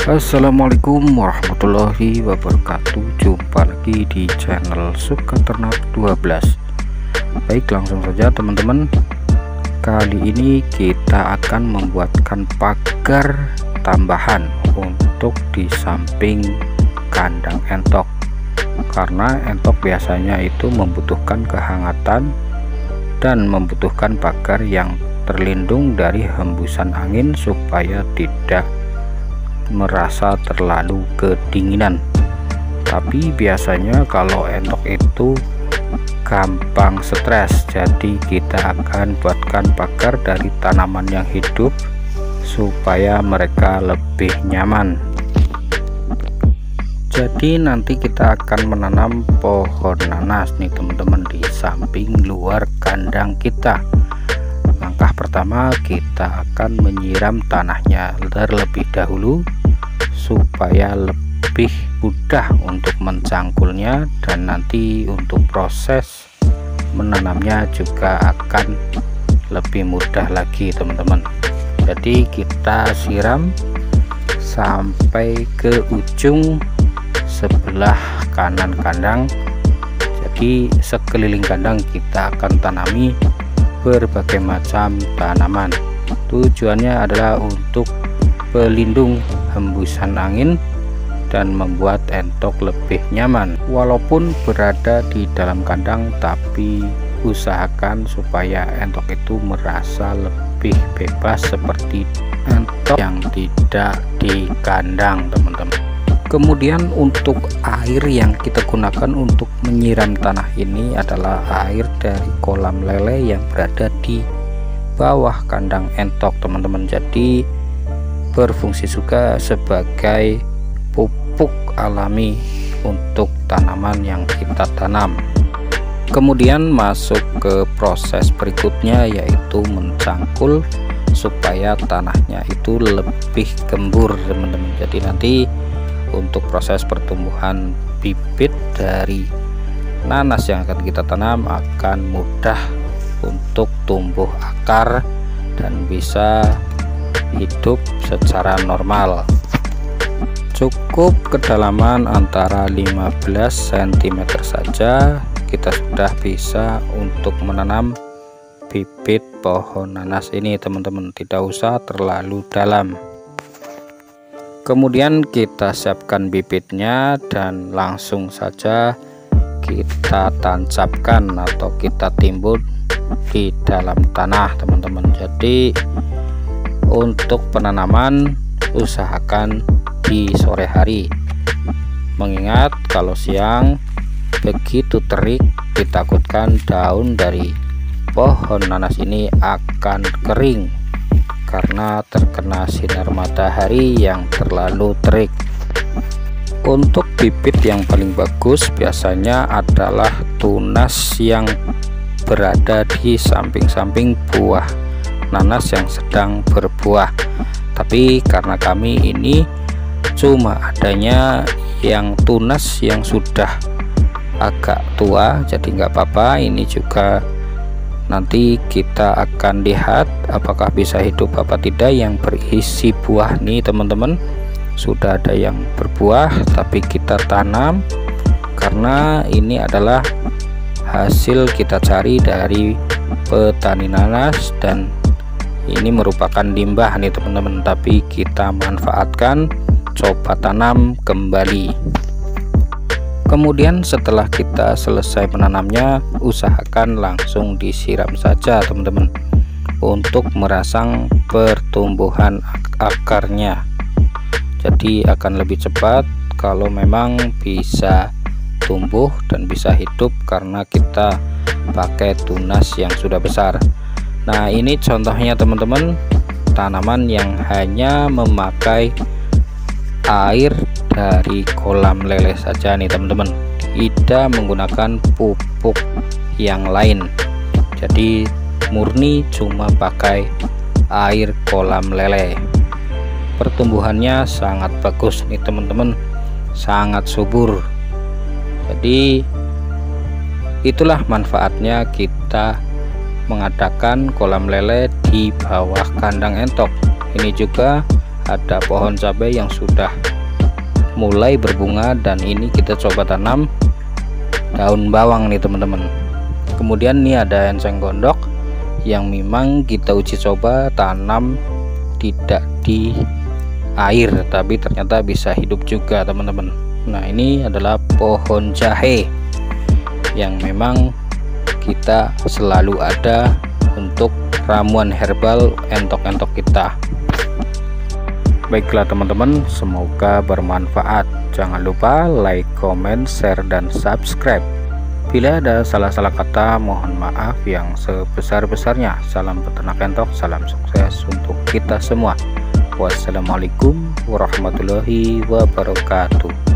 Assalamualaikum warahmatullahi wabarakatuh. Jumpa lagi di channel Suka Ternak 12. Baik, langsung saja teman-teman. Kali ini kita akan membuatkan pagar tambahan untuk di samping kandang entok, karena entok biasanya itu membutuhkan kehangatan dan membutuhkan pagar yang terlindung dari hembusan angin supaya tidak merasa terlalu kedinginan. Tapi biasanya kalau entok itu gampang stres, jadi kita akan buatkan pagar dari tanaman yang hidup supaya mereka lebih nyaman. Jadi nanti kita akan menanam pohon nanas nih teman-teman di samping luar kandang kita. Langkah pertama, kita akan menyiram tanahnya terlebih dahulu supaya lebih mudah untuk mencangkulnya, dan nanti untuk proses menanamnya juga akan lebih mudah lagi teman-teman. Jadi kita siram sampai ke ujung sebelah kanan kandang. Jadi sekeliling kandang kita akan tanami berbagai macam tanaman. Tujuannya adalah untuk pelindung hembusan angin dan membuat entok lebih nyaman. Walaupun berada di dalam kandang, tapi usahakan supaya entok itu merasa lebih bebas seperti entok yang tidak di kandang teman-teman. Kemudian untuk air yang kita gunakan untuk menyiram tanah ini adalah air dari kolam lele yang berada di bawah kandang entok teman-teman. Jadi berfungsi juga sebagai pupuk alami untuk tanaman yang kita tanam. Kemudian masuk ke proses berikutnya, yaitu mencangkul supaya tanahnya itu lebih gembur teman-teman. Jadi nanti untuk proses pertumbuhan bibit dari nanas yang akan kita tanam akan mudah untuk tumbuh akar dan bisa hidup secara normal. Cukup kedalaman antara 15 cm saja kita sudah bisa untuk menanam bibit pohon nanas ini teman-teman, tidak usah terlalu dalam. Kemudian kita siapkan bibitnya dan langsung saja kita tancapkan atau kita timbun di dalam tanah teman-teman. Jadi untuk penanaman usahakan di sore hari, mengingat kalau siang begitu terik ditakutkan daun dari pohon nanas ini akan kering karena terkena sinar matahari yang terlalu terik. Untuk bibit yang paling bagus biasanya adalah tunas yang berada di samping-samping buah nanas yang sedang berbuah. Tapi karena kami ini cuma adanya yang tunas yang sudah agak tua, jadi nggak apa-apa. Ini juga nanti kita akan lihat apakah bisa hidup apa tidak yang berisi buah nih teman-teman. Sudah ada yang berbuah tapi kita tanam karena ini adalah hasil kita cari dari petani nanas, dan ini merupakan limbah nih teman-teman, tapi kita manfaatkan, coba tanam kembali. Kemudian setelah kita selesai menanamnya, usahakan langsung disiram saja teman-teman untuk merangsang pertumbuhan akarnya. Jadi akan lebih cepat kalau memang bisa tumbuh dan bisa hidup karena kita pakai tunas yang sudah besar. Nah, ini contohnya teman-teman, tanaman yang hanya memakai air dari kolam lele saja nih teman-teman, tidak menggunakan pupuk yang lain. Jadi murni cuma pakai air kolam lele. Pertumbuhannya sangat bagus nih teman-teman, sangat subur. Jadi itulah manfaatnya kita mengadakan kolam lele di bawah kandang entok. Ini juga ada pohon cabai yang sudah mulai berbunga, dan ini kita coba tanam daun bawang nih teman-teman. Kemudian ini ada enceng gondok yang memang kita uji coba tanam tidak di air, tapi ternyata bisa hidup juga teman-teman. Nah, ini adalah pohon jahe yang memang kita selalu ada untuk ramuan herbal entok-entok kita. Baiklah teman-teman, semoga bermanfaat. Jangan lupa like, comment, share, dan subscribe. Bila ada salah-salah kata, mohon maaf yang sebesar-besarnya. Salam peternak entok, salam sukses untuk kita semua. Wassalamualaikum warahmatullahi wabarakatuh.